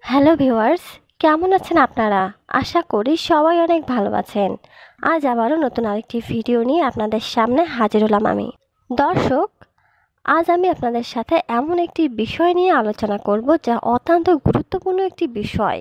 Hello viewers, কেমন আছেন আপনারা? আশা করি সবাই অনেক ভালো আছেন। আজ আবারও নতুন আরেকটি ভিডিও নিয়ে আপনাদের সামনে হাজির হলাম আমি। দর্শক, আজ আমি আপনাদের সাথে এমন একটি বিষয় নিয়ে আলোচনা করব যা অত্যন্ত গুরুত্বপূর্ণ একটি বিষয়।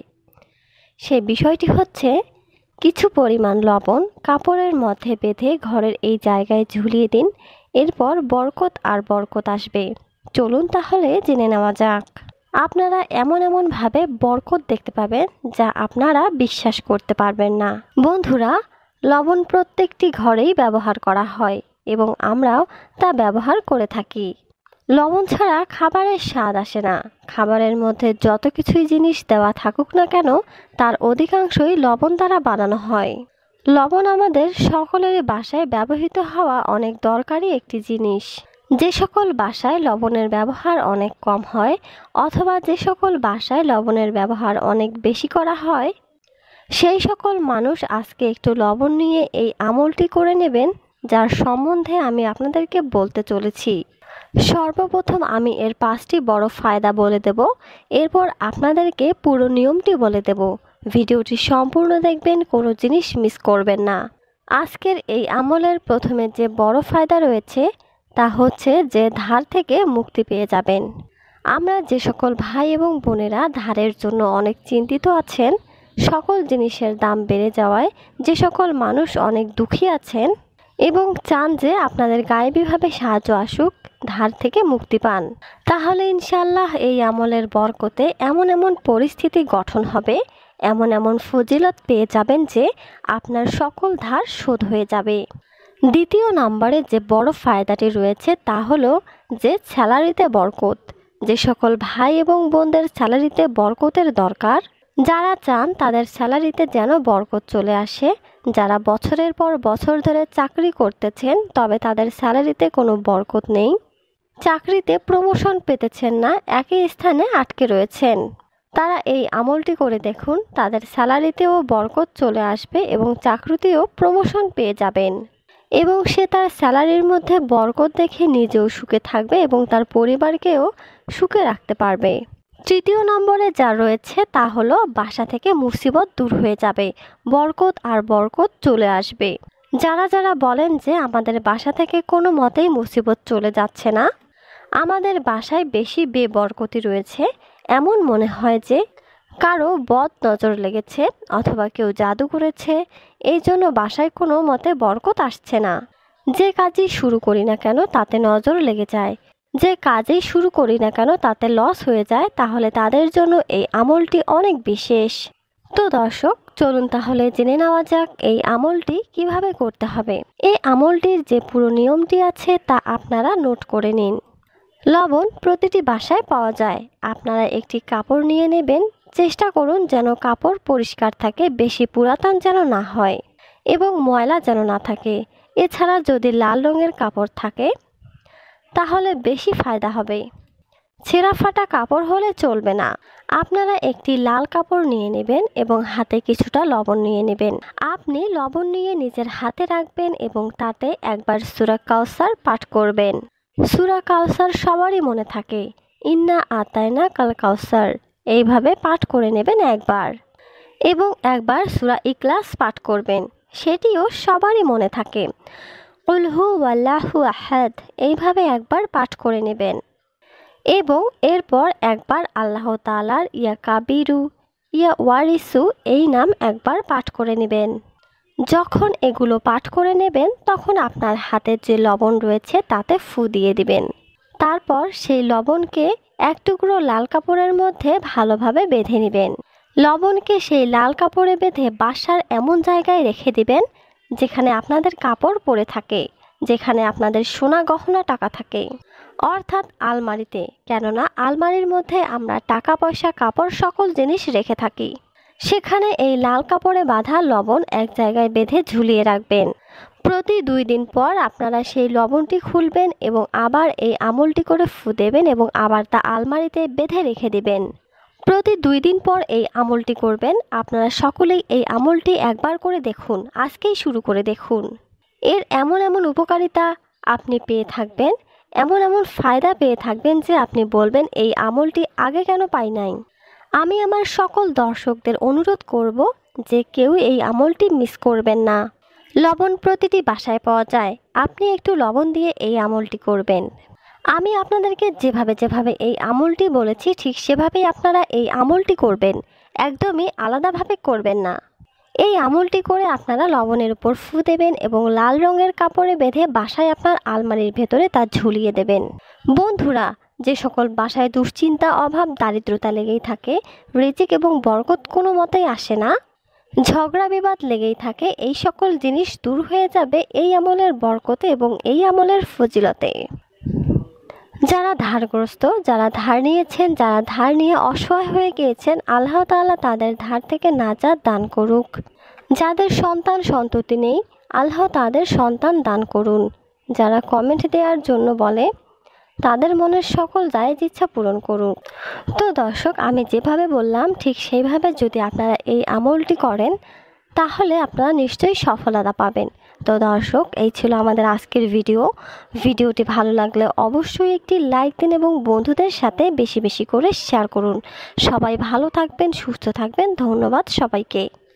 সেই বিষয়টি হচ্ছে কিছু পরিমাণ লবণ কাপড়ের মধ্যে বেঁধে ঘরের এই জায়গায় ঝুলিয়ে দিন, এরপর বরকত আর বরকত আসবে। চলুন তাহলে জেনে নেওয়া যাক। আপনারা এমনভাবে বরকত দেখতে পাবেন যা আপনারা বিশ্বাস করতে পারবেন না। বন্ধুরা, লবণ প্রত্যেকটি ঘরেই ব্যবহার করা হয় এবং আমরাও তা ব্যবহার করে থাকি। লবণ ছাড়া খাবারের স্বাদ আসে না। খাবারের মধ্যে যত কিছুই জিনিস দেওয়া থাকুক না কেন, তার অধিকাংশই লবণ দ্বারা বানানো হয়। লবণ আমাদের সকলেরই বাসায় ব্যবহৃত হওয়া অনেক দরকারি একটি জিনিস। যে সকল বাসায় লবণের ব্যবহার অনেক কম হয় অথবা যে সকল বাসায় লবণের ব্যবহার অনেক বেশি করা হয়, সেই সকল মানুষ আজকে একটু লবণ নিয়ে এই আমলটি করে নেবেন, যার সম্বন্ধে আমি আপনাদেরকে বলতে চলেছি। সর্বপ্রথম আমি এর 5টি বড় ফায়দা বলে দেব, এরপর আপনাদেরকে পুরো নিয়মটি বলে দেব। ভিডিওটি সম্পূর্ণ দেখবেন, কোনো জিনিস মিস করবেন না। আজকের এই আমলের প্রথমে যে বড় ফায়দা রয়েছে তা হচ্ছে যে ধার থেকে মুক্তি পেয়ে যাবেন। আমরা যে সকল ভাই এবং বোনেরা ধারের জন্য অনেক চিন্তিত আছেন, সকল জিনিসের দাম বেড়ে যাওয়ায় যে সকল মানুষ অনেক দুঃখী আছেন এবং চান যে আপনাদের গায়েবীভাবে সাহায্য আসুক, ধার থেকে মুক্তি পান, তাহলে ইনশাআল্লাহ এই আমলের বরকতে এমন পরিস্থিতি গঠন হবে, এমন ফজিলত পেয়ে যাবেন যে আপনার সকল ধার শোধ হয়ে যাবে। দ্বিতীয় নম্বরে যে বড় ফায়দাটি রয়েছে তা হলো যে স্যালারিতে বরকত। যে সকল ভাই এবং বোনদের স্যালারিতে বরকতের দরকার, যারা চান তাদের স্যালারিতে যেন বরকত চলে আসে, যারা বছরের পর বছর ধরে চাকরি করতেছেন তবে তাদের স্যালারিতে কোনো বরকত নেই, চাকরিতে প্রমোশন পেতেছেন না, একই স্থানে আটকে রয়েছেন, তারা এই আমলটি করে দেখুন, তাদের স্যালারিতেও বরকত চলে আসবে এবং চাকরিতেও প্রমোশন পেয়ে যাবেন এবং সে তার স্যালারির মধ্যে বরকত দেখে নিজেও সুখে থাকবে এবং তার পরিবারকেও সুখে রাখতে পারবে। তৃতীয় নম্বরে যা রয়েছে তা হলো বাসা থেকে মুসিবত দূর হয়ে যাবে, বরকত আর বরকত চলে আসবে। যারা বলেন যে আমাদের বাসা থেকে কোনো মতেই মুসিবত চলে যাচ্ছে না, আমাদের বাসায় বেশি বেবরকতি রয়েছে, এমন মনে হয় যে কারো বদ নজর লেগেছে অথবা কেউ জাদু করেছে, এই জন্য বাসায় কোনো মতে বরকত আসছে না। যে কাজই শুরু করি না কেন তাতে নজর লেগে যায়, যে কাজেই শুরু করি না কেন তাতে লস হয়ে যায়, তাহলে তাদের জন্য এই আমলটি অনেক বিশেষ। তো দর্শক, চলুন তাহলে জেনে নেওয়া যাক এই আমলটি কিভাবে করতে হবে। এই আমলটির যে পুরো নিয়মটি আছে তা আপনারা নোট করে নিন। লবণ প্রতিটি বাসায় পাওয়া যায়। আপনারা একটি কাপড় নিয়ে নেবেন, চেষ্টা করুন যেন কাপড় পরিষ্কার থাকে, বেশি পুরাতন যেন না হয় এবং ময়লা যেন না থাকে। এছাড়া যদি লাল রঙের কাপড় থাকে তাহলে বেশি ফায়দা হবে, ছেঁড়া ফাটা কাপড় হলে চলবে না। আপনারা একটি লাল কাপড় নিয়ে নেবেন এবং হাতে কিছুটা লবণ নিয়ে নেবেন। আপনি লবণ নিয়ে নিজের হাতে রাখবেন এবং তাতে একবার সূরা কাউসার পাঠ করবেন। সূরা কাউসার সবারই মনে থাকে, ইন্না আতায়না কাল কাউসার, এইভাবে পাঠ করে নেবেন একবার, এবং একবার সূরা ইখলাস পাঠ করবেন, সেটিও সবারই মনে থাকে, কুল হু ওয়াল্লাহু আহাদ, এইভাবে একবার পাঠ করে নেবেন এবং এরপর একবার আল্লাহ তাআলার ইয়া কাবিরু ইয়া ওয়ারিসু এই নাম একবার পাঠ করে নেবেন। যখন এগুলো পাঠ করে নেবেন তখন আপনার হাতে যে লবণ রয়েছে তাতে ফু দিয়ে দিবেন। তারপর সেই লবণকে এক টুকরো লাল কাপড়ের মধ্যে ভালোভাবে বেঁধে নেবেন। লবণকে সেই লাল কাপড়ে বেঁধে বাসার এমন জায়গায় রেখে দিবেন যেখানে আপনাদের কাপড় পরে থাকে, যেখানে আপনাদের সোনা গহনা টাকা থাকে, অর্থাৎ আলমারিতে। কেননা আলমারির মধ্যে আমরা টাকা পয়সা কাপড় সকল জিনিস রেখে থাকি। সেখানে এই লাল কাপড়ে বাঁধা লবণ এক জায়গায় বেঁধে ঝুলিয়ে রাখবেন। প্রতি 2 দিন পর আপনারা সেই লবণটি খুলবেন এবং আবার এই আমলটি করে ফু দেবেন এবং আবার তা আলমারিতে বেঁধে রেখে দিবেন। প্রতি 2 দিন পর এই আমলটি করবেন। আপনারা সকলেই এই আমলটি একবার করে দেখুন, আজকেই শুরু করে দেখুন। এর এমন উপকারিতা আপনি পেয়ে থাকবেন, এমন ফায়দা পেয়ে থাকবেন যে আপনি বলবেন এই আমলটি আগে কেন পাই নাই। আমি আমার সকল দর্শকদের অনুরোধ করব যে কেউ এই আমলটি মিস করবেন না। লবণ প্রতিটি বাসায় পাওয়া যায়, আপনি একটু লবণ দিয়ে এই আমলটি করবেন। আমি আপনাদেরকে যেভাবে এই আমলটি বলেছি ঠিক সেভাবেই আপনারা এই আমলটি করবেন, একদমই আলাদাভাবে করবেন না। এই আমলটি করে আপনারা লবণের উপর ফু দেবেন এবং লাল রঙের কাপড়ে বেঁধে বাসায় আপনার আলমারির ভেতরে তা ঝুলিয়ে দেবেন। বন্ধুরা, যে সকল বাসায় দুশ্চিন্তা, অভাব, দারিদ্রতা লেগেই থাকে, রিজিক এবং বরকত কোনো মতেই আসে না, ঝগড়া বিবাদ লেগেই থাকে, এই সকল জিনিস দূর হয়ে যাবে এই আমলের বরকতে এবং এই আমলের ফজিলতে। যারা ধারগ্রস্ত, যারা ধার নিয়েছেন, যারা ধার নিয়ে অসহায় হয়ে গিয়েছেন, আল্লাহ তাআলা তাদের ধার থেকে নাজাত দান করুক। যাদের সন্তান সন্ততি নেই, আল্লাহ তাদের সন্তান দান করুন। যারা কমেন্ট দেওয়ার জন্য বলে, তাদের মনের সকল জায়েজ ইচ্ছা পূরণ করুন। তো দর্শক, আমি যেভাবে বললাম ঠিক সেইভাবে যদি আপনারা এই আমলটি করেন তাহলে আপনারা নিশ্চয়ই সফলতা পাবেন। তো দর্শক, এই ছিল আমাদের আজকের ভিডিওটি ভালো লাগলে অবশ্যই একটি লাইক দিন এবং বন্ধুদের সাথে বেশি বেশি করে শেয়ার করুন। সবাই ভালো থাকবেন, সুস্থ থাকবেন। ধন্যবাদ সবাইকে।